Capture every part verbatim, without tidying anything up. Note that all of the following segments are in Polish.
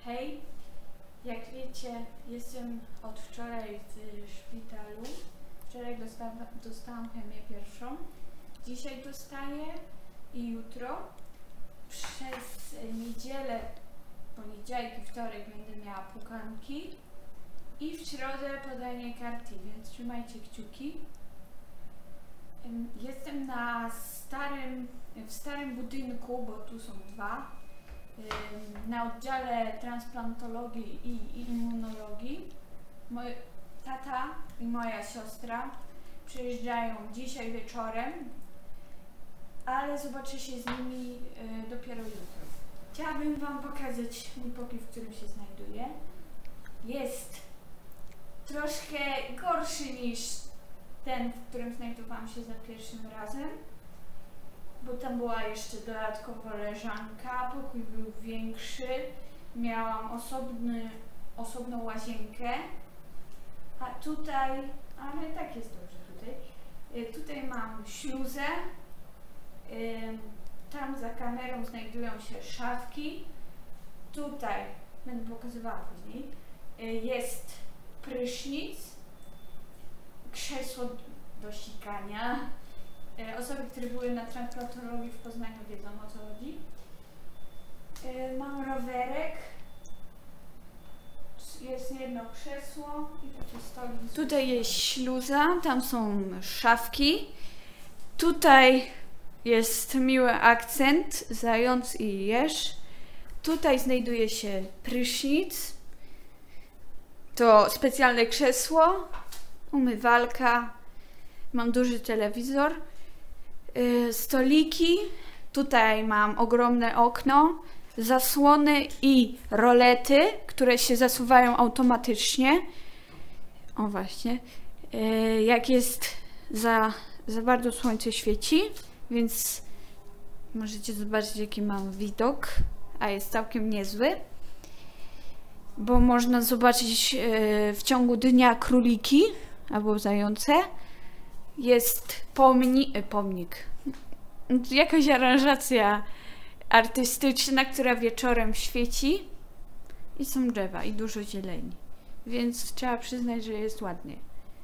Hej, jak wiecie, jestem od wczoraj w szpitalu. Wczoraj dostałam, dostałam chemię pierwszą. Dzisiaj dostaję i jutro. Przez niedzielę, poniedziałek i wtorek będę miała pukanki. I w środę podanie karty, więc trzymajcie kciuki. Jestem na starym, w starym budynku, bo tu są dwa. Na oddziale transplantologii i immunologii. Mój tata i moja siostra przyjeżdżają dzisiaj wieczorem, ale zobaczę się z nimi dopiero jutro. Chciałabym wam pokazać mój pokój, w którym się znajduję. Jest troszkę gorszy niż ten, w którym znajdowałam się za pierwszym razem, bo tam była jeszcze dodatkowo leżanka, pokój był większy, miałam osobny, osobną łazienkę, a tutaj, ale tak jest dobrze tutaj, tutaj mam śluzę, tam za kamerą znajdują się szafki, tutaj, będę pokazywała później, jest prysznic, krzesło do sikania. Osoby, które były na transplantologii w Poznaniu, wiedzą, o co chodzi. Mam rowerek. Jest jedno krzesło i taki stolik. Tutaj jest śluza, tam są szafki. Tutaj jest miły akcent, zając i jeż. Tutaj znajduje się prysznic. To specjalne krzesło, umywalka. Mam duży telewizor. Yy, stoliki, tutaj mam ogromne okno, zasłony i rolety, które się zasuwają automatycznie. O właśnie, yy, jak jest za, za bardzo słońce świeci, więc możecie zobaczyć, jaki mam widok, a jest całkiem niezły, bo można zobaczyć yy, w ciągu dnia króliki albo zające. Jest pomnik, pomnik, jakaś aranżacja artystyczna, która wieczorem świeci i są drzewa i dużo zieleni, więc trzeba przyznać, że jest ładnie.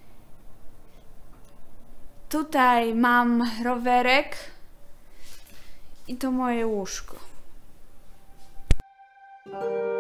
Tutaj mam rowerek i to moje łóżko.